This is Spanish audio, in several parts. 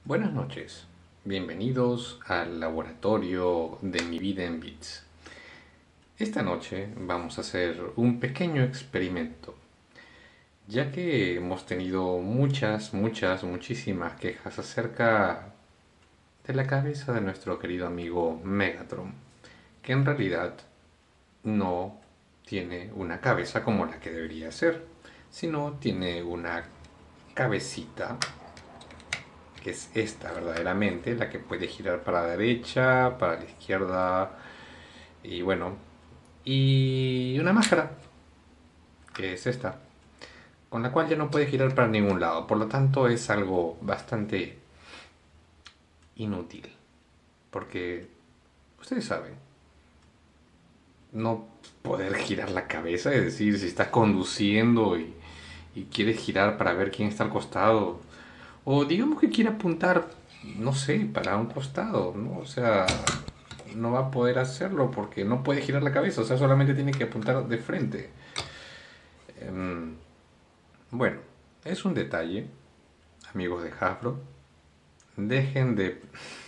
Buenas noches, bienvenidos al laboratorio de mi vida en bits. Esta noche vamos a hacer un pequeño experimento, ya que hemos tenido muchísimas quejas acerca de la cabeza de nuestro querido amigo Megatron, que en realidad no tiene una cabeza como la que debería ser, sino tiene una cabecita que es esta verdaderamente, la que puede girar para la derecha, para la izquierda y bueno, y una máscara, que es esta, con la cual ya no puede girar para ningún lado, por lo tanto es algo bastante inútil, porque ustedes saben, no poder girar la cabeza, es decir, si estás conduciendo y quieres girar para ver quién está al costado, o digamos que quiere apuntar, no sé, para un costado, ¿no? O sea, no va a poder hacerlo porque no puede girar la cabeza, o sea, solamente tiene que apuntar de frente. Em, bueno, es un detalle, amigos de Hasbro. Dejen de...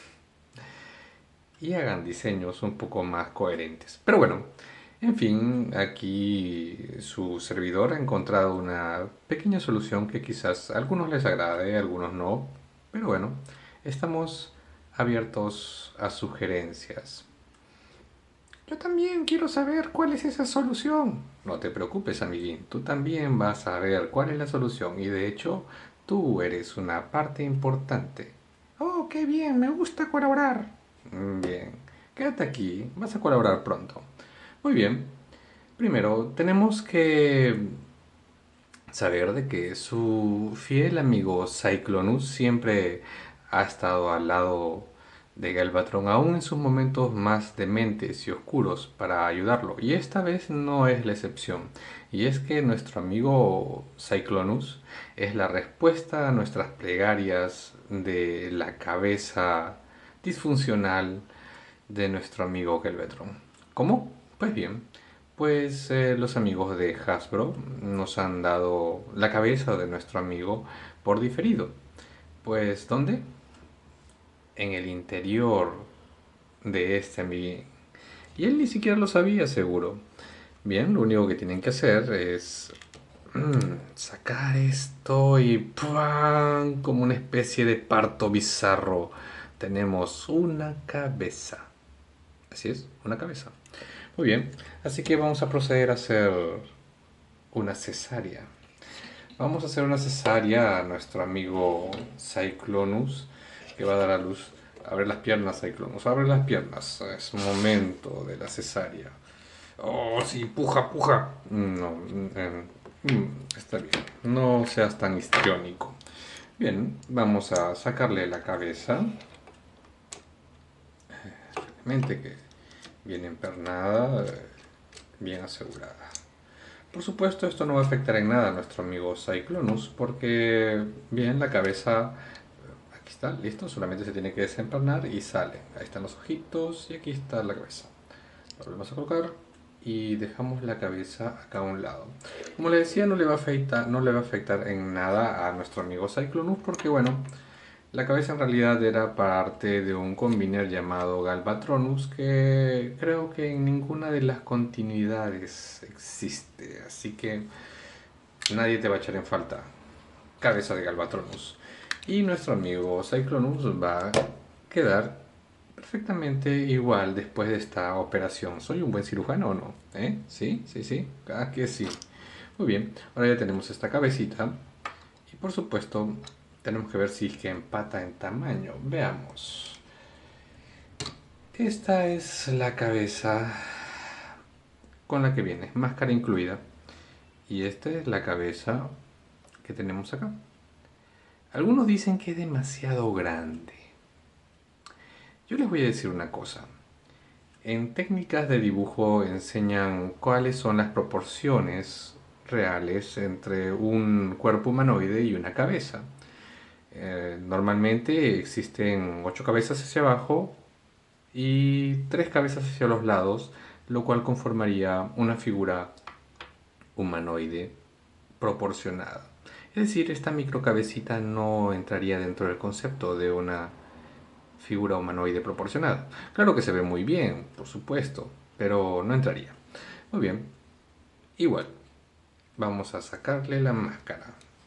y hagan diseños un poco más coherentes. Pero bueno, en fin, aquí su servidor ha encontrado una pequeña solución que quizás a algunos les agrade, a algunos no. Pero bueno, estamos abiertos a sugerencias. Yo también quiero saber cuál es esa solución. No te preocupes, amiguín, tú también vas a ver cuál es la solución y de hecho tú eres una parte importante. Oh, qué bien, me gusta colaborar. Bien, quédate aquí, vas a colaborar pronto. Muy bien, primero tenemos que saber de que su fiel amigo Cyclonus siempre ha estado al lado de Galvatron, aún en sus momentos más dementes y oscuros, para ayudarlo. Y esta vez no es la excepción. Y es que nuestro amigo Cyclonus es la respuesta a nuestras plegarias de la cabeza disfuncional de nuestro amigo Galvatron. ¿Cómo? Pues bien, pues los amigos de Hasbro nos han dado la cabeza de nuestro amigo por diferido. Pues, ¿dónde? En el interior de este amiguín. Y él ni siquiera lo sabía, seguro. Bien, lo único que tienen que hacer es sacar esto y ¡pum! Como una especie de parto bizarro. Tenemos una cabeza. Así es, una cabeza. Muy bien, así que vamos a proceder a hacer una cesárea. Vamos a hacer una cesárea a nuestro amigo Cyclonus, que va a dar a luz. Abre las piernas, Cyclonus, abre las piernas. Es momento de la cesárea. Oh, sí, puja, puja. No, está bien. No seas tan histriónico. Bien, vamos a sacarle la cabeza. Mente que bien empernada, bien asegurada. Por supuesto, esto no va a afectar en nada a nuestro amigo Cyclonus, porque, bien, la cabeza, aquí está, listo, solamente se tiene que desempernar y sale. Ahí están los ojitos y aquí está la cabeza. Lo volvemos a colocar y dejamos la cabeza acá a un lado. Como le decía, no le va a afectar en nada a nuestro amigo Cyclonus, porque, bueno, la cabeza en realidad era parte de un combiner llamado Galvatronus que creo que en ninguna de las continuidades existe, así que nadie te va a echar en falta. Cabeza de Galvatronus. Y nuestro amigo Cyclonus va a quedar perfectamente igual después de esta operación. ¿Soy un buen cirujano o no? ¿Eh? ¿Sí? ¿Sí? ¿Sí? Ah, que sí. Muy bien, ahora ya tenemos esta cabecita. Y por supuesto, tenemos que ver si es que empata en tamaño. Veamos. Esta es la cabeza con la que viene, máscara incluida. Y esta es la cabeza que tenemos acá. Algunos dicen que es demasiado grande. Yo les voy a decir una cosa. En técnicas de dibujo enseñan cuáles son las proporciones reales entre un cuerpo humanoide y una cabeza. Normalmente existen 8 cabezas hacia abajo y 3 cabezas hacia los lados, lo cual conformaría una figura humanoide proporcionada. Es decir, esta microcabecita no entraría dentro del concepto de una figura humanoide proporcionada. Claro que se ve muy bien, por supuesto, pero no entraría. Muy bien, igual, vamos a sacarle la máscara.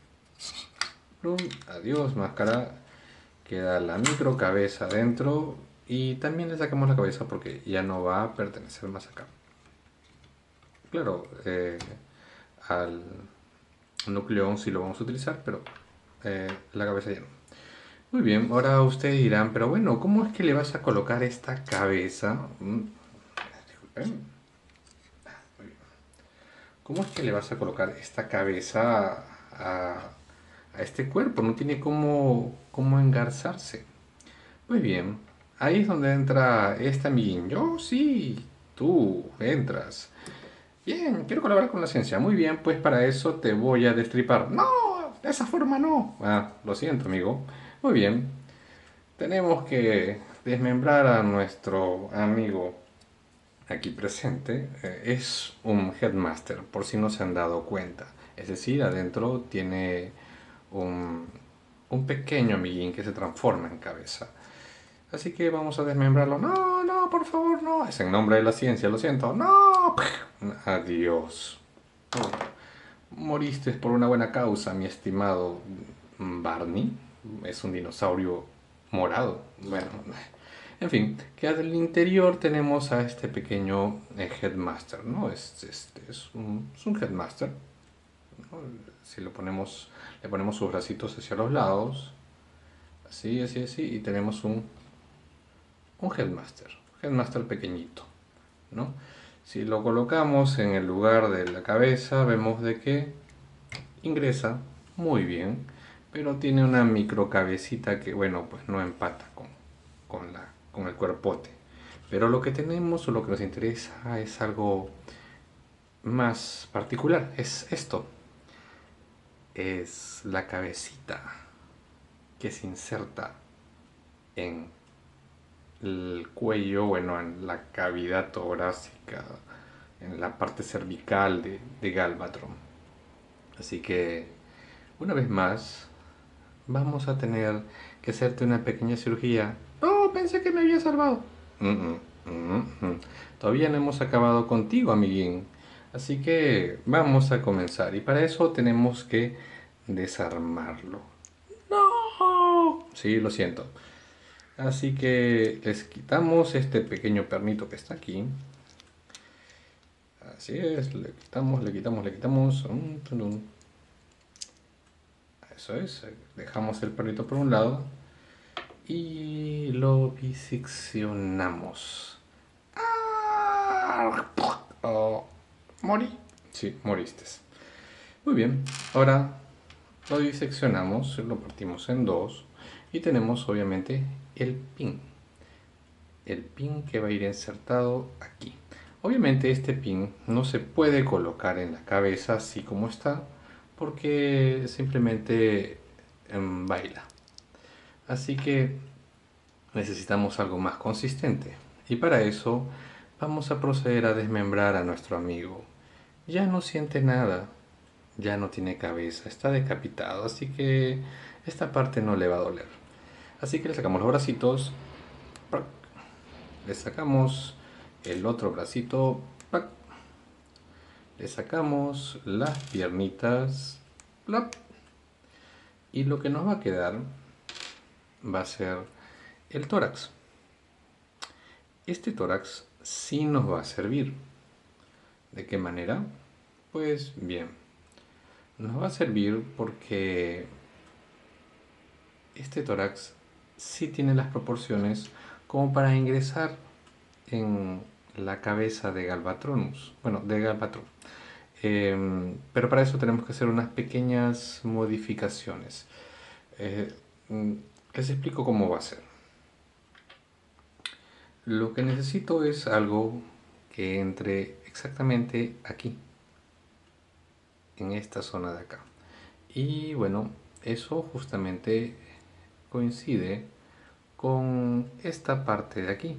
Plum, adiós, máscara. Queda la microcabeza dentro y también le sacamos la cabeza porque ya no va a pertenecer más acá. Claro, al nucleón sí lo vamos a utilizar, pero la cabeza ya no. Muy bien, ahora ustedes dirán, pero bueno, ¿cómo es que le vas a colocar esta cabeza? Disculpen. Muy bien. ¿Cómo es que le vas a colocar esta cabeza a este cuerpo? No tiene cómo engarzarse. Muy bien, ahí es donde entra este amiguín. Yo sí, tú entras. Bien, quiero colaborar con la ciencia. Muy bien, pues para eso te voy a destripar. No, de esa forma no. Ah, lo siento, amigo. Muy bien, tenemos que desmembrar a nuestro amigo aquí presente. Es un headmaster, por si no se han dado cuenta. Es decir, adentro tiene un, un pequeño amiguín que se transforma en cabeza. Así que vamos a desmembrarlo. No, no, por favor, no. Es en nombre de la ciencia, lo siento. No. Adiós. Moriste por una buena causa, mi estimado Barney. Es un dinosaurio morado. Bueno, en fin, que al interior tenemos a este pequeño headmaster, ¿no? Es un headmaster, ¿no? Si le ponemos sus bracitos hacia los lados, así, así, así, y tenemos un headmaster pequeñito, ¿no? Si lo colocamos en el lugar de la cabeza, vemos de que ingresa muy bien, pero tiene una microcabecita que, bueno, pues no empata con el cuerpote. Pero lo que tenemos o lo que nos interesa es algo más particular, es esto, es la cabecita que se inserta en el cuello, bueno, en la cavidad torácica, en la parte cervical de Galvatron. Así que, una vez más, vamos a tener que hacerte una pequeña cirugía. Oh, pensé que me había salvado. Mm, mm, mm. Todavía no hemos acabado contigo, amiguín. Así que vamos a comenzar. Y para eso tenemos que desarmarlo. No. Sí, lo siento. Así que les quitamos este pequeño pernito que está aquí. Así es, le quitamos, le quitamos, le quitamos. Eso es, dejamos el perrito por un lado y lo diseccionamos. Oh, ¿morí? Sí, moriste. Muy bien, ahora lo diseccionamos, lo partimos en dos y tenemos obviamente el pin. El pin que va a ir insertado aquí. Obviamente este pin no se puede colocar en la cabeza así como está porque simplemente baila. Así que necesitamos algo más consistente y para eso vamos a proceder a desmembrar a nuestro amigo. Ya no siente nada, ya no tiene cabeza, está decapitado, así que esta parte no le va a doler. Así que le sacamos los bracitos, le sacamos el otro bracito, le sacamos las piernitas, y lo que nos va a quedar va a ser el tórax. Este tórax sí nos va a servir. ¿De qué manera? Pues bien, nos va a servir porque este tórax sí tiene las proporciones como para ingresar en la cabeza de Galvatronus. Bueno, de Galvatron. Pero para eso tenemos que hacer unas pequeñas modificaciones. Eh, Les explico cómo va a ser. Lo que necesito es algo que entre exactamente aquí, en esta zona de acá. Y bueno, eso justamente coincide con esta parte de aquí.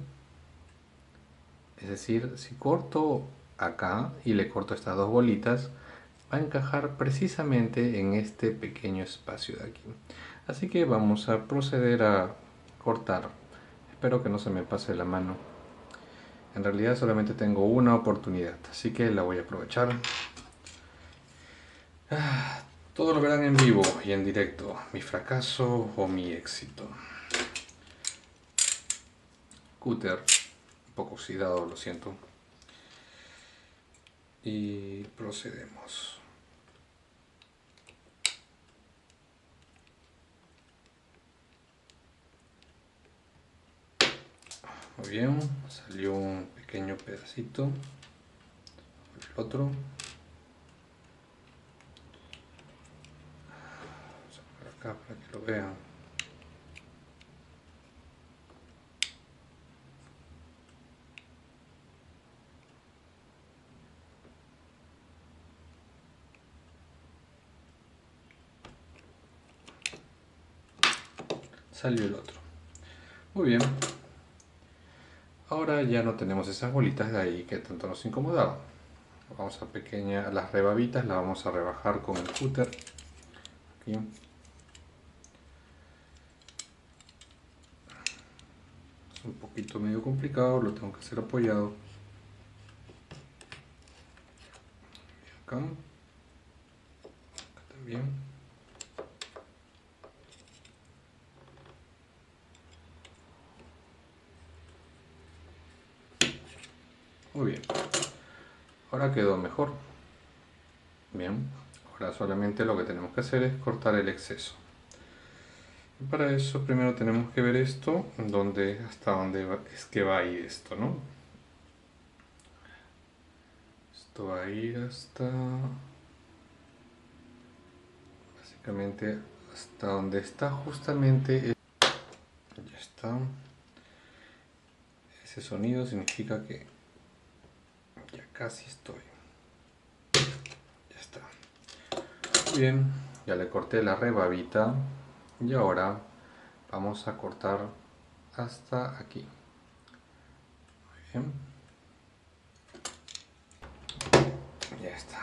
Es decir, si corto acá y le corto estas dos bolitas, va a encajar precisamente en este pequeño espacio de aquí. Así que vamos a proceder a cortar. Espero que no se me pase la mano. En realidad solamente tengo una oportunidad, así que la voy a aprovechar. Todo lo verán en vivo y en directo, mi fracaso o mi éxito. Cúter, un poco oxidado, lo siento. Y procedemos. Muy bien, salió un pequeño pedacito. El otro. Vamos a poner acá para que lo vean. Salió el otro. Muy bien. Ahora ya no tenemos esas bolitas de ahí que tanto nos incomodaban. Vamos a las rebabitas las vamos a rebajar con el cúter. Aquí. Es un poquito medio complicado, lo tengo que hacer apoyado. Acá. Acá también. Muy bien. Ahora quedó mejor. Bien. Ahora solamente lo que tenemos que hacer es cortar el exceso. Y para eso primero tenemos que ver esto, hasta dónde es que va a ir esto, ¿no? Esto va a ir hasta... básicamente hasta donde está justamente... Ya está. Ese sonido significa que ya casi estoy. Ya está. Muy bien, ya le corté la rebabita y ahora vamos a cortar hasta aquí. Muy bien. Ya está.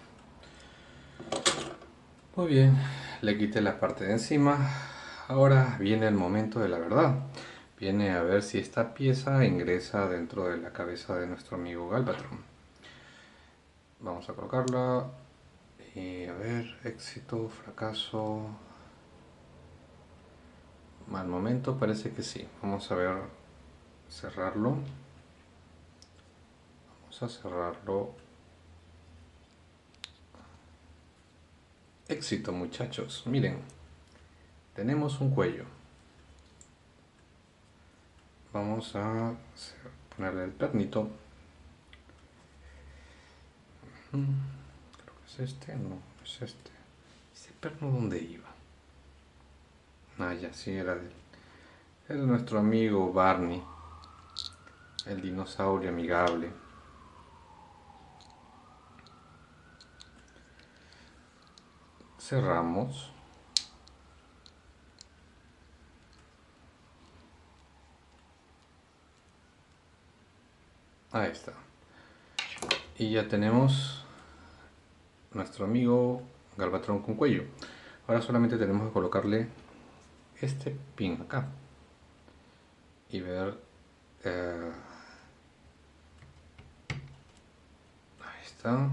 Muy bien, le quité la parte de encima. Ahora viene el momento de la verdad. Viene a ver si esta pieza ingresa dentro de la cabeza de nuestro amigo Galvatron. Vamos a colocarla y a ver, éxito, fracaso. Mal momento, parece que sí. Vamos a ver, cerrarlo. Vamos a cerrarlo. Éxito, muchachos. Miren, tenemos un cuello. Vamos a ponerle el pernito. Creo que es este, no, es este. ¿Ese perno dónde iba? Ah, ya, sí, era nuestro amigo Barney, el dinosaurio amigable. Cerramos. Ahí está. Y ya tenemos nuestro amigo Galvatron con cuello. Ahora solamente tenemos que colocarle este pin acá y ver. Ahí está.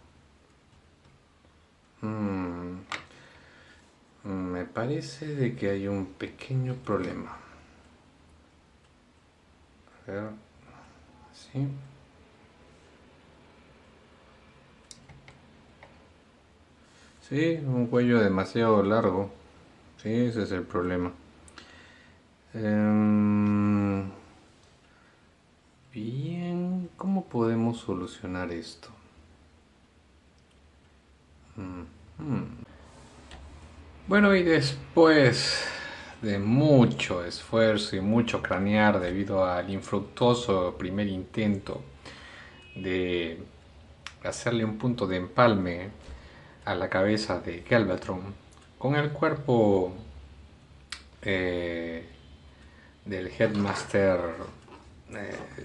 Me parece de que hay un pequeño problema. A ver, así. Sí, un cuello demasiado largo. Sí, ese es el problema. Bien, ¿cómo podemos solucionar esto? Bueno, y después de mucho esfuerzo y mucho cranear debido al infructuoso primer intento de hacerle un punto de empalme a la cabeza de Galvatron con el cuerpo eh, del Headmaster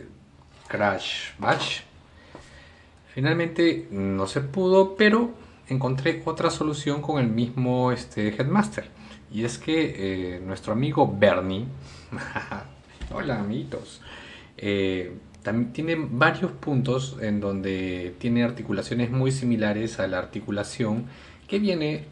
Crash Bash, finalmente no se pudo, pero encontré otra solución con el mismo Headmaster. Y es que nuestro amigo Bernie, hola amiguitos, también tiene varios puntos en donde tiene articulaciones muy similares a la articulación que viene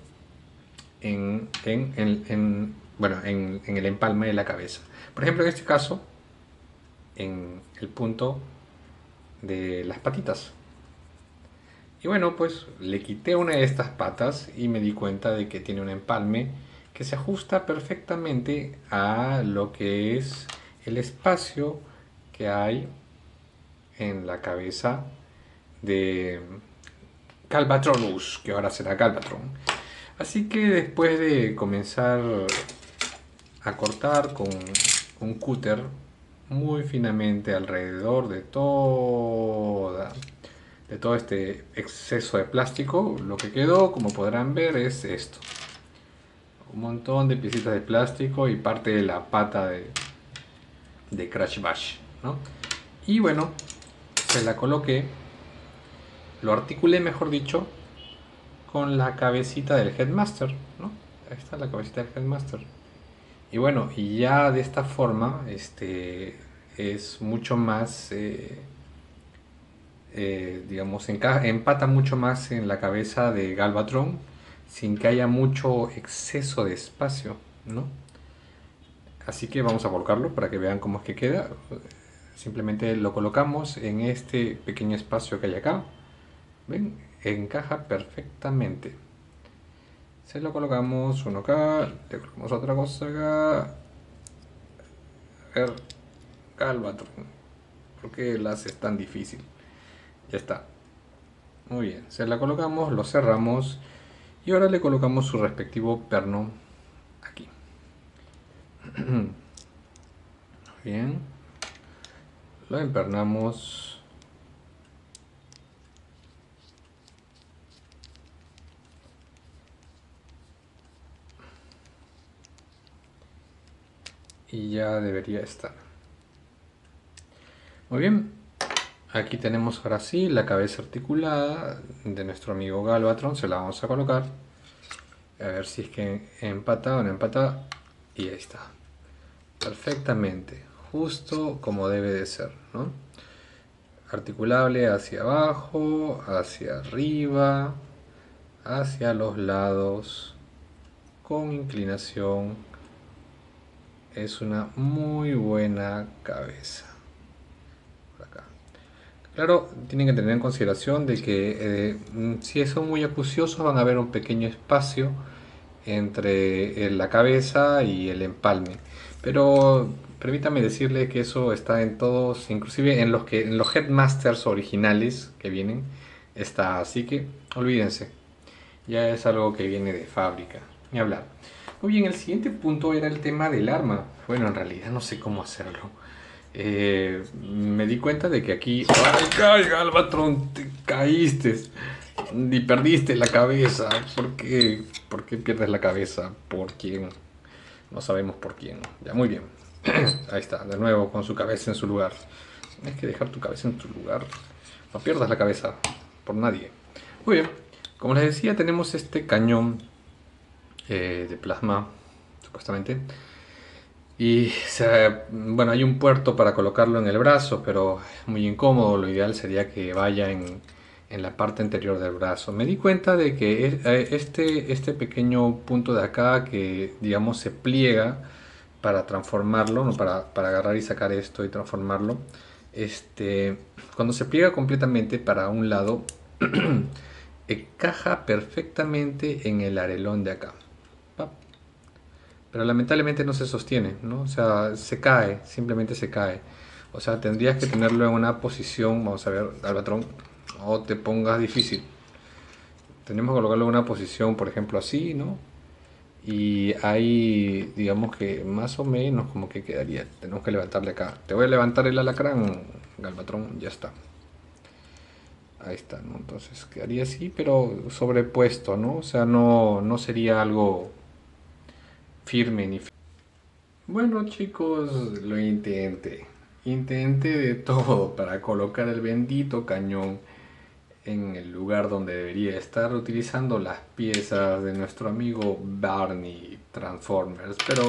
bueno, en el empalme de la cabeza. Por ejemplo, en este caso, en el punto de las patitas. Y bueno, pues le quité una de estas patas y me di cuenta de que tiene un empalme que se ajusta perfectamente a lo que es el espacio que hay en la cabeza de Galvatronus, que ahora será Galvatron. Así que después de comenzar a cortar con un cúter muy finamente alrededor de todo este exceso de plástico, lo que quedó, como podrán ver, es esto: un montón de piecitas de plástico y parte de la pata de Crash Bash, ¿no? Y bueno, se la coloqué, lo articulé, mejor dicho, con la cabecita del Headmaster, ¿no? Ahí está la cabecita del Headmaster. Y bueno, y ya de esta forma, es mucho más, digamos, empata mucho más en la cabeza de Galvatron sin que haya mucho exceso de espacio, ¿no? Así que vamos a colocarlo para que vean cómo es que queda. Simplemente lo colocamos en este pequeño espacio que hay acá. ¿Ven? Encaja perfectamente. Se lo colocamos uno acá, le colocamos otra cosa acá. A ver, Galvatron, ¿por qué la haces tan difícil? Ya está. Muy bien, se la colocamos, lo cerramos y ahora le colocamos su respectivo perno aquí. Muy bien, lo empernamos. Y ya debería estar. Muy bien, aquí tenemos ahora sí la cabeza articulada de nuestro amigo Galvatron. Se la vamos a colocar. A ver si es que empata o no empata. Y ahí está. Perfectamente. Justo como debe de ser, ¿no? Articulable hacia abajo, hacia arriba, hacia los lados, con inclinación. Es una muy buena cabeza. Por acá. Claro, tienen que tener en consideración de que si son muy acuciosos van a haber un pequeño espacio entre la cabeza y el empalme. Pero permítame decirle que eso está en todos, inclusive en los Headmasters originales que vienen, está. Así que olvídense, ya es algo que viene de fábrica. Ni hablar. Muy bien, el siguiente punto era el tema del arma. Bueno, en realidad no sé cómo hacerlo. Me di cuenta de que aquí... ¡Ay, Galvatron! Te caíste y perdiste la cabeza. ¿Por qué? ¿Por qué pierdes la cabeza? ¿Por quién? No sabemos por quién. Ya, muy bien. Ahí está, de nuevo con su cabeza en su lugar. Tienes que dejar tu cabeza en tu lugar. No pierdas la cabeza por nadie. Muy bien. Como les decía, tenemos este cañón de plasma, supuestamente. Y bueno, hay un puerto para colocarlo en el brazo, pero es muy incómodo. Lo ideal sería que vaya en la parte anterior del brazo. Me di cuenta de que este pequeño punto de acá que, digamos, se pliega para transformarlo, ¿no? Para agarrar y sacar esto y transformarlo, cuando se pliega completamente para un lado, encaja perfectamente en el arelón de acá. Pero lamentablemente no se sostiene, ¿no? O sea, se cae, simplemente se cae. O sea, tendrías que tenerlo en una posición, vamos a ver, Albatrón, no te pongas difícil. Tenemos que colocarlo en una posición, por ejemplo, así, ¿no? Y ahí, digamos que más o menos como que quedaría. Tenemos que levantarle acá. Te voy a levantar el alacrán, Galvatron, ya está. Ahí está, ¿no? Entonces quedaría así, pero sobrepuesto, ¿no? O sea, no sería algo firme ni firme. Bueno chicos, lo intenté. Intenté de todo para colocar el bendito cañón en el lugar donde debería estar utilizando las piezas de nuestro amigo Barney Transformers, pero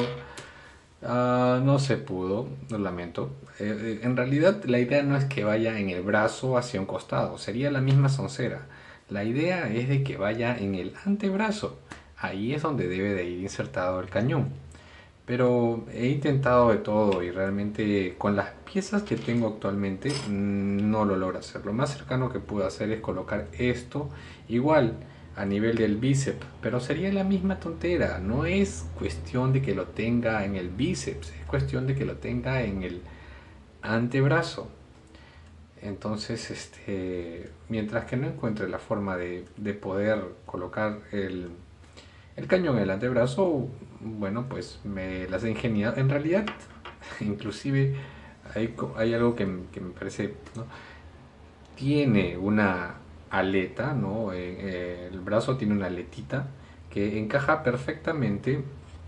no se pudo, lo lamento. En realidad la idea no es que vaya en el brazo hacia un costado, sería la misma soncera. La idea es de que vaya en el antebrazo. Ahí es donde debe de ir insertado el cañón. Pero he intentado de todo y realmente con las piezas que tengo actualmente no lo logro hacer. Lo más cercano que puedo hacer es colocar esto igual a nivel del bíceps, pero sería la misma tontera. No es cuestión de que lo tenga en el bíceps, es cuestión de que lo tenga en el antebrazo. Entonces, mientras que no encuentre la forma de poder colocar el cañón en el antebrazo, bueno, pues me las he ingeniado. En realidad, inclusive hay algo que me parece, ¿no? Tiene una aleta, ¿no? El brazo tiene una aletita que encaja perfectamente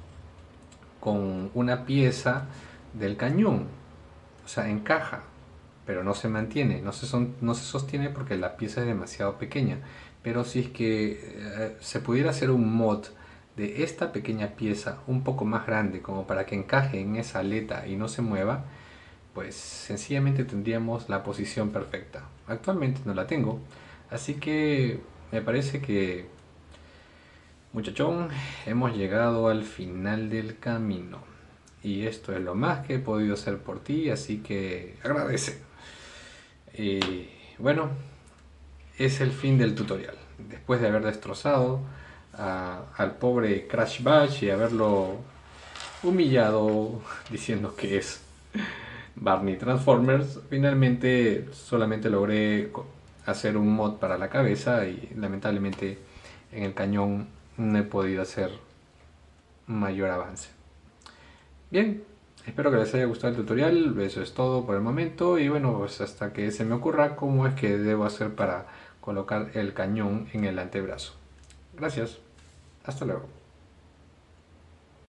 con una pieza del cañón. O sea, encaja, pero no se mantiene, no se sostiene porque la pieza es demasiado pequeña. Pero si es que se pudiera hacer un mod de esta pequeña pieza un poco más grande como para que encaje en esa aleta y no se mueva, pues sencillamente tendríamos la posición perfecta. Actualmente no la tengo, así que me parece que, muchachón, hemos llegado al final del camino. Y esto es lo más que he podido hacer por ti, así que agradece. Y bueno, es el fin del tutorial. Después de haber destrozado al pobre Crash Bash y haberlo humillado diciendo que es Barney Transformers, finalmente solamente logré hacer un mod para la cabeza y lamentablemente en el cañón no he podido hacer mayor avance. Bien, espero que les haya gustado el tutorial, eso es todo por el momento y bueno, pues hasta que se me ocurra cómo es que debo hacer para colocar el cañón en el antebrazo. Gracias, hasta luego.